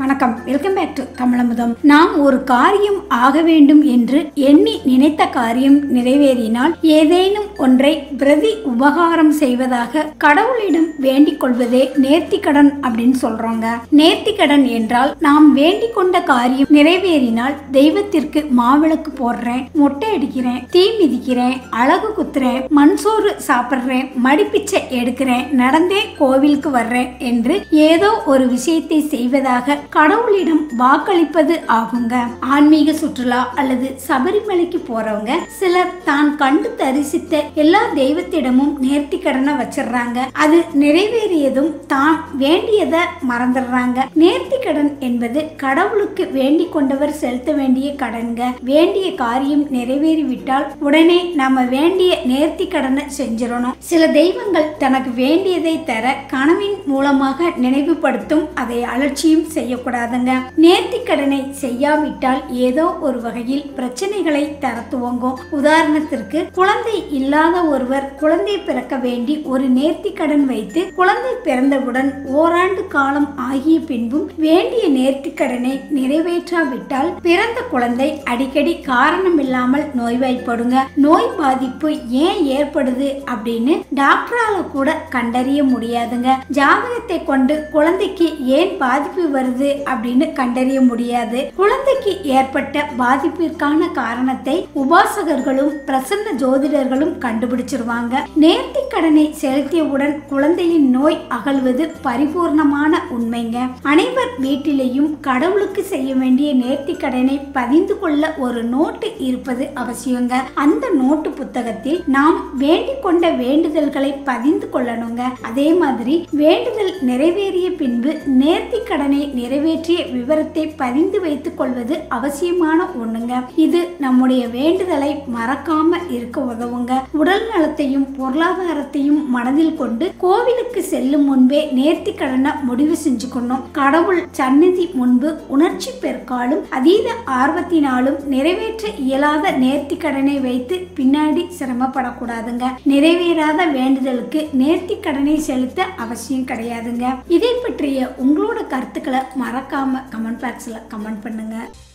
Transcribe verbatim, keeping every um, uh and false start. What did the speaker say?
வணக்கம், welcome back to Tamizhamudham. நாம் ஒரு காரியம் ஆக வேண்டும் என்று எண்ணி நினைத்த காரியம் நிறைவேறினால் ஏதேனும் ஒன்றை பிரதி உபகாரம் செய்வதாக கடவுளிடம் வேண்டிக் கொள்வதே நேர்த்திக்கடன் அப்படின்னு சொல்றோங்க. நேர்த்திக்கடன் என்றால் நாம் வேண்டிக் கொண்ட காரியம் நிறைவேறினால் தெய்வத்திற்கு மாவிளக்கு போடுறேன், மொட்டை அடிக்கிறேன், தீ மிதிக்கிறேன், அழகு குத்துறேன், மண்சோறு சாப்பிடுறேன், மடிப்பிச்சை எடுக்கிறேன், நடந்தே கோவிலுக்கு வர்றேன் என்று ஏதோ ஒரு விஷயத்தை செய்வதாக கடவுளிடம் வாக்களிப்பது ஆகுங்க. ஆன்மீக சுற்றுலா அல்லது சபரிமலைக்கு போறவங்க சிலர் தான் கண்டு தரிசித்த எல்லா தெய்வத்திடமும் நேர்த்தி கடனை வச்சிடறாங்க. அது நிறைவேறியதும் தான் வேண்டியதை மறந்துடுறாங்க. நேர்த்தி கடன் என்பது கடவுளுக்கு வேண்டிக் கொண்டவர் செலுத்த வேண்டிய கடன்க. வேண்டிய காரியம் நிறைவேறிவிட்டால் உடனே நாம வேண்டிய நேர்த்தி கடனை செஞ்சிடணும். சில தெய்வங்கள் தனக்கு வேண்டியதை தர கனவின் மூலமாக நினைவுபடுத்தும். அதை அலட்சியம் செய்யக்கூடாதுங்க. நேர்த்தி கடனை செய்யாவிட்டால் ஏதோ ஒரு வகையில் பிரச்சனைகளை தர துவங்கும். உதாரணத்திற்கு, குழந்தை இல்லாத ஒருவர் குழந்தை பிறக்க வேண்டி ஒரு நேர்த்தி கடன் வைத்து குழந்தை பிறந்தவுடன் ஓராண்டு காலம் ஆகிய பின்பும் வேண்டிய நேர்த்தி கடனை நிறைவேற்றாவிட்டால் பிறந்த குழந்தை அடிக்கடி காரணம் இல்லாமல் நோய்வாய்ப்படுங்க. நோய் பாதிப்பு ஏன் ஏற்படுது அப்படின்னு டாக்டரால கூட கண்டறிய முடியாதுங்க. ஜாதகத்தை கொண்டு குழந்தைக்கு ஏன் பாதிப்பு வருது அப்படின்னு கண்டறிய முடியாது. குழந்தைக்கு ஏற்பட்ட பாதிப்பிற்கான காரணத்தை உபாசகர்களும் பிரசன்ன ஜோதிடர்களும் கண்டுபிடிச்சிருவாங்க. நேர்த்தி கடனை செலுத்தியவுடன் குழந்தையின் நோய் அகழ்வது பரிபூர்ணமான உண்மைங்க. அனைவர் வீட்டிலேயும் கடவுளுக்கு செய்ய வேண்டிய நேர்த்தி கடனை பதிந்து கொள்ள ஒரு நோட்டு இருப்பது அவசியங்க. அந்த நோட்டு புத்தகத்தில் நாம் வேண்டிக் கொண்ட வேண்டுதல்களை பதிந்து கொள்ளணுங்க. அதே மாதிரி வேண்டுதல் நிறைவேறிய பின்பு நேர்த்தி கடனை நிறைவேற்றிய விவரத்தை பதிந்து வைத்துக் கொள்வது அவசியமான ஒண்ணுங்க. இது நம்முடைய வேண்டுதலை மறக்காம இருக்க உதவுங்க. உடல் நலத்தையும் பொருளாதாரத்தையும் மனதில் கொண்டு கோவிலுக்கு செல்லும் முன்பே நேர்த்தி கடனை முடிவு செஞ்சுக்கணும். கடவுள் சந்நிதி முன்பு உணர்ச்சி பெருக்காலும் அதீத ஆர்வத்தினாலும் நிறைவேற்ற இயலாத நேர்த்தி கடனை வைத்து பின்னாடி சிரமப்படக்கூடாதுங்க. நிறைவேறாத வேண்டுதலுக்கு நேர்த்தி கடனை செலுத்த அவசியம் கிடையாதுங்க. இதை பற்றிய உங்களோட கருத்துக்களை மறக்காம கமெண்ட் பாக்ஸ்ல கமெண்ட் பண்ணுங்க.